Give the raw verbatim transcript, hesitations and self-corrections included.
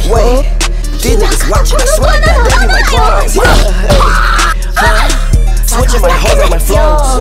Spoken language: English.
Wait, these niggas watching, I swear that they be my clones. Switching my hoes on my flows.